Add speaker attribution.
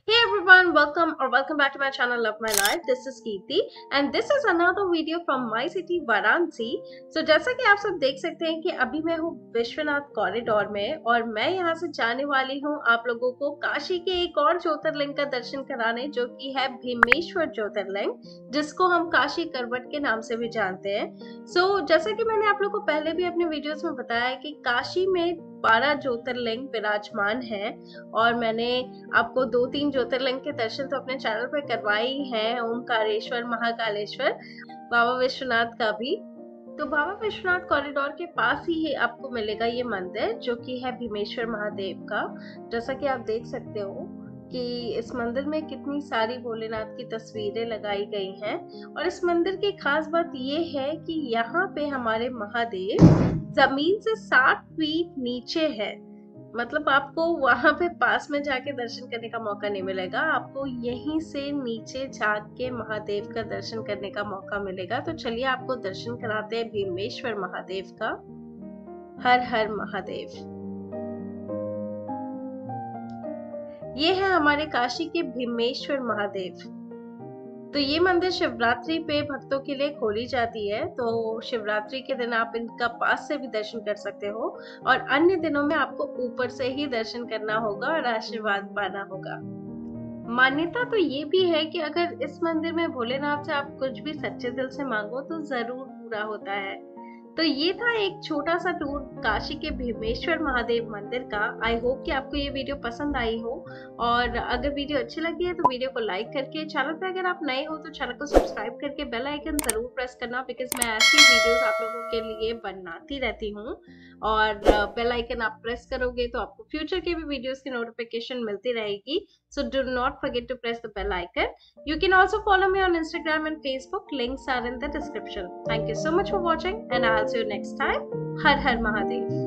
Speaker 1: Hey everyone, welcome back to my channel Love My Life. This is Kirti and this is another video from my city Varanasi. जैसा कि आप सब देख सकते हैं कि अभी मैं हूँ विश्वनाथ कॉरिडोर में और मैं यहाँ से जाने वाली हूँ आप लोगों को काशी के एक और ज्योतिर्लिंग का दर्शन कराने, जो कि है भीमेश्वर ज्योतिर्लिंग, जिसको हम काशी करवट के नाम से भी जानते हैं। जैसा कि मैंने आप लोगों को पहले भी अपने वीडियोस में बताया है कि काशी में 12 ज्योतिर्लिंग विराजमान है और मैंने आपको 2-3 ज्योतिर्लिंग के दर्शन तो अपने चैनल पे करवाए ही हैं, ओमकारेश्वर, महाकालेश्वर, बाबा विश्वनाथ का भी। तो बाबा विश्वनाथ कॉरिडोर के पास ही है आपको मिलेगा ये मंदिर, जो कि है भीमेश्वर महादेव का। जैसा कि आप देख सकते हो कि इस मंदिर में कितनी सारी भोलेनाथ की तस्वीरें लगाई गई हैं और इस मंदिर की खास बात ये है कि यहाँ पे हमारे महादेव जमीन से 60 फीट नीचे है। मतलब आपको वहां पे पास में जाके दर्शन करने का मौका नहीं मिलेगा, आपको यहीं से नीचे झांक के महादेव का दर्शन करने का मौका मिलेगा। तो चलिए आपको दर्शन कराते हैं भीमेश्वर महादेव का। हर हर महादेव। ये है हमारे काशी के भीमेश्वर महादेव। तो ये मंदिर शिवरात्रि पे भक्तों के लिए खोली जाती है, तो शिवरात्रि के दिन आप इनका पास से भी दर्शन कर सकते हो और अन्य दिनों में आपको ऊपर से ही दर्शन करना होगा और आशीर्वाद पाना होगा। मान्यता तो ये भी है कि अगर इस मंदिर में भोलेनाथ से आप कुछ भी सच्चे दिल से मांगो तो जरूर पूरा होता है। तो ये था एक छोटा सा टूर काशी के भीमेश्वर महादेव मंदिर का। आई होप कि आपको ये वीडियो पसंद आई हो और अगर वीडियो अच्छी लगी है तो वीडियो को लाइक करके, चैनल पे अगर आप नए हो तो चैनल को सब्सक्राइब करके बेल आइकन जरूर प्रेस करना, बिकॉज मैं ऐसी वीडियोस आप लोगों के लिए बनाती रहती हूँ और बेल आइकन आप प्रेस करोगे तो आपको फ्यूचर के भी वीडियोस की नोटिफिकेशन मिलती रहेगी। So do not forget to press the bell icon. You can also follow me on Instagram and Facebook. Links are in the description. Thank you so much for watching and I'll see you next time. Har Har Mahadev.